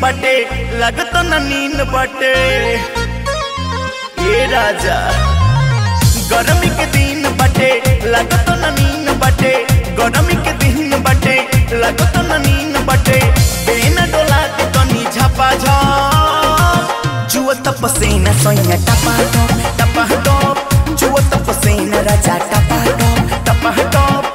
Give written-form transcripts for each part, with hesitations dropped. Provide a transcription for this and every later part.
बटे लगत न नीन बटे ये राजा गर्मी के दिन बटे लगत न नीन बटे गर्मी के दिन बटे लगत न नीन बटे बेन डोला के तनी झपा झप जुआ तपसेना सोया टपा टप जुआ तपसेना राजा टपा टप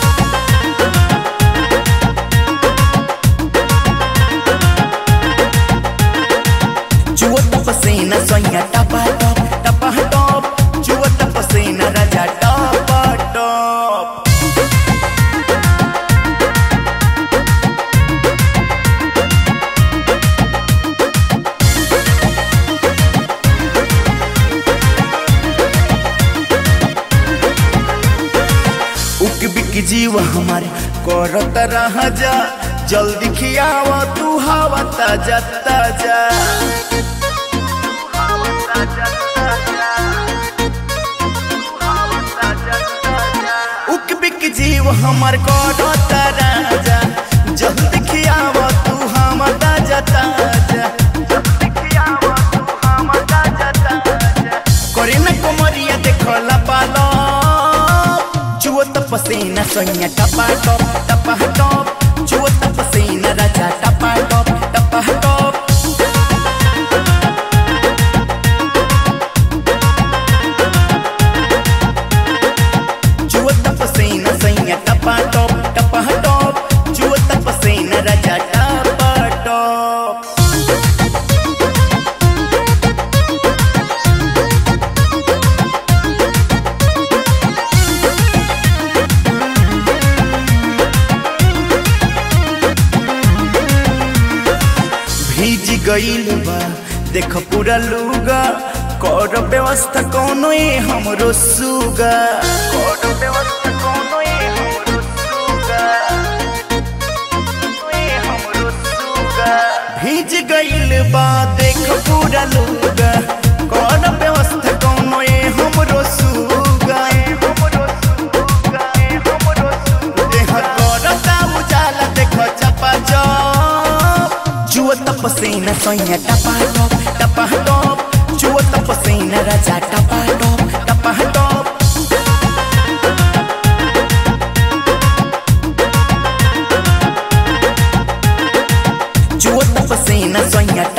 जुआ तपसेना सोया टपा टप जुआ तपसेना राजा टपा टप। उक बिक जीवा हमारे करत रह जा जल्दी खियावा तू हवा ताजा ताजा उक बिक जीव हमार करत राजा जल्दी खियावा तू हवा ताजा ताजा करे न कोमरिया देखला पालो जुआ तपसेना सोया टपा टप जुआ तपसेना राजा टपा टप जुआ तपसेना सोया टपा टप जुआ तपसेना राजा टपा टप। भीज गईल बा देख पूरा लुगा कर व्यवस्था कोनो ए हमरो सुगा कर व्यवस्था कोनो ए हमरो सुगा भीज गईल बा देख पूरा लुगा कर व्यवस्था कोनो ए हमरो सुगा देह करता उजाला देख चपा जुआ तपसेना सोया टपा टप जुआ तपसेना राजा टपा टप जुआ तपसेना सोया